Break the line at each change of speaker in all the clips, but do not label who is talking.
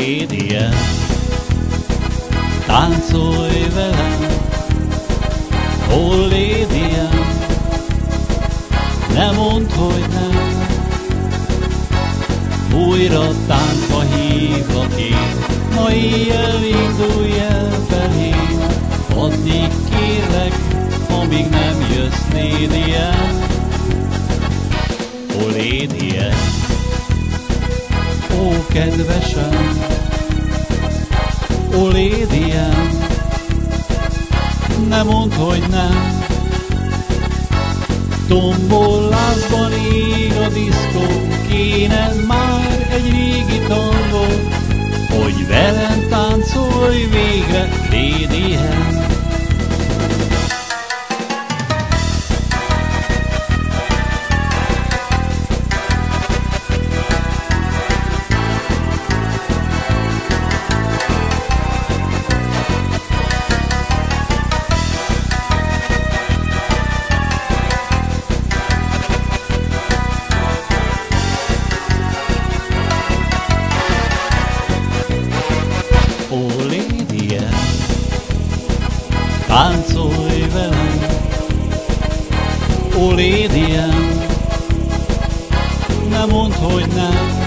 Lédia, táncolj velem, ó Lédia, ne mondd, hogy nem. Újra táncba hívlak én, ma éjjel indulj el felém. Addig kérlek, amíg nem jössz, Lédia, ó Lédia, ó kedvesem, ó Lédia, ne mondd, hogy nem. Tombolásban ég a diszkó, kéne már egy régi tangó, hogy velem táncolj végre, Lédia. Ó Lédia, táncolj velem, ó Lédia, ne mondd, hogy nem.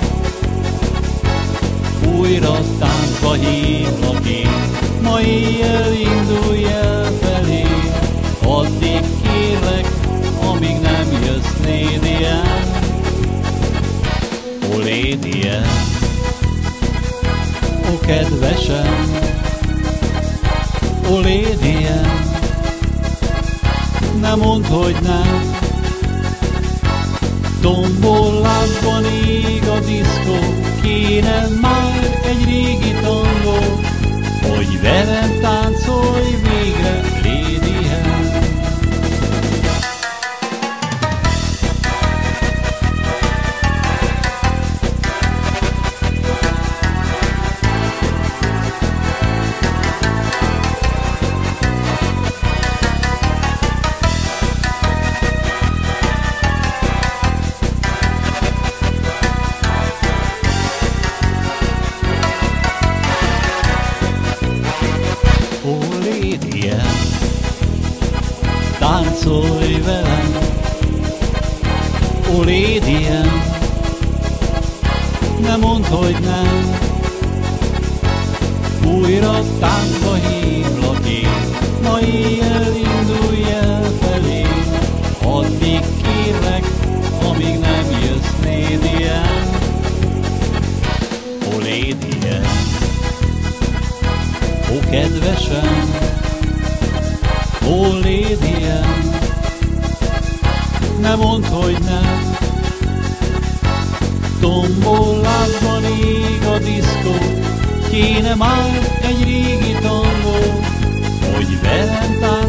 Újra táncba hívlak én, ma éjjel indulj el felém. Addig kérlek, amíg nem jössz, Lédia, ó Lédia, ó kedvesem, ó Lédia, ne mondd, hogy nem. Tombolásban ég a diszkó, kéne már egy régi tangó, hogy velem táncolj végre, Lédia. Ó Lédia, táncolj velem, ó Lédia, ne mondd, hogy nem. Újra táncba hívlak én, ma éjjel indulj el felém. Addig kérlek, amíg nem jössz, Lédia, ó Lédia, ó kedvesem, ó Lédia, ne mondd, hogy nem. Tombolásban ég a diszkó, kéne már egy régi tangó, hogy velem